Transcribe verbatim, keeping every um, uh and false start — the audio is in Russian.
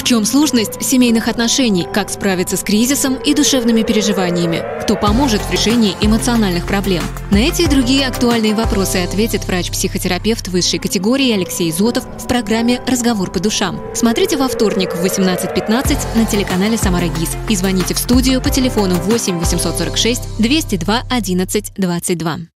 чем сложность семейных отношений? Как справиться с кризисом и душевными переживаниями? Кто поможет в решении эмоциональных проблем? На эти и другие актуальные вопросы ответит врач-психотерапевт высшей категории Алексей Зотов в программе «Разговор по душам». Смотрите во вторник в восемнадцать пятнадцать на телеканале «Самара ГИС» и звоните в студию по телефону восемь восемьсот сорок шесть двести два одиннадцать двадцать два.